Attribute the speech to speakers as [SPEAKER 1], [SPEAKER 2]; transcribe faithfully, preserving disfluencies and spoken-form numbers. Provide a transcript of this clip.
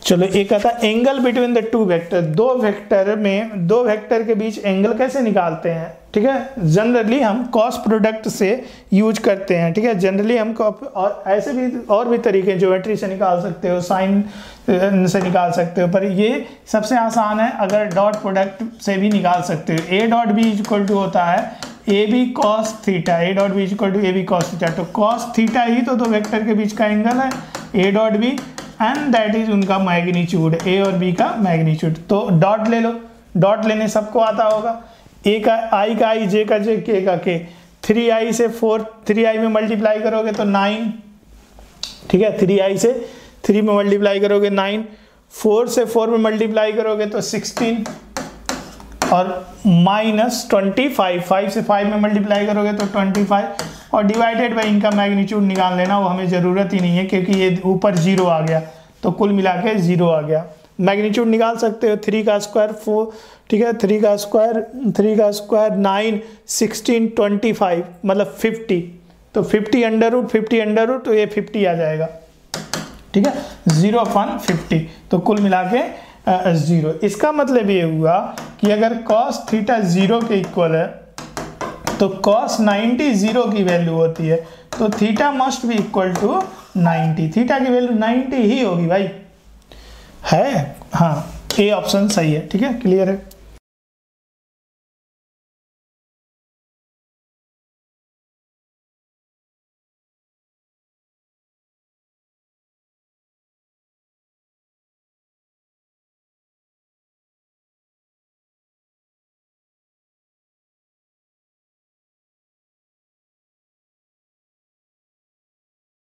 [SPEAKER 1] चलो एक आता angle between the two vector, दो वेक्टर में दो वेक्टर के बीच एंगल कैसे निकालते हैं, ठीक है। जनरली हम कॉस प्रोडक्ट से यूज करते हैं, ठीक है। जनरली हम और ऐसे भी और भी तरीके ज्योमेट्री से निकाल सकते हो, साइन से निकाल सकते हो, पर ये सबसे आसान है, अगर डॉट प्रोडक्ट से भी निकाल सकते हो। A dot B equal to होता है A B cos theta, A dot B equal to A B cos theta. तो कॉस थीटा ही तो दो वेक्टर के बीच का एंगल है, A dot B, and that is उनका मैग्नीट्यूड, ए और बी का मैग्नीट्यूड। तो डॉट ले लो, डॉट लेने सबको आता होगा, ए का आई का आई, जे का जे, के का के। थ्री आई से फोर, थ्री आई में मल्टीप्लाई करोगे तो नाइन, ठीक है। थ्री आई से थ्री में मल्टीप्लाई करोगे नाइन, फोर से फोर में मल्टीप्लाई करोगे तो सिक्सटीन, और माइनस ट्वेंटी फाइव, फाइव से फाइव में मल्टीप्लाई करोगे तो ट्वेंटी फाइव, और डिवाइडेड बाई इनका मैग्नीट्यूड निकाल लेना, वो हमें ज़रूरत ही नहीं है क्योंकि ये ऊपर जीरो आ गया तो कुल मिला के जीरो आ गया। मैग्नीट्यूड निकाल सकते हो, थ्री का स्क्वायर फोर, ठीक है, थ्री का स्क्वायर थ्री का square nine, sixteen, twenty five मतलब फिफ्टी, तो fifty under root fifty under root, तो ये फिफ्टी आ जाएगा, ठीक है, जीरो अपॉन फिफ्टी, तो कुल मिला के जीरो। इसका मतलब ये हुआ कि अगर कॉस थीटा जीरो के इक्वल है तो कॉस नाइन्टी जीरो की वैल्यू होती है, तो theta must be equal to ninety, theta की वैल्यू नाइन्टी ही होगी भाई, है। हाँ, ए ऑप्शन सही है, ठीक है, क्लियर है।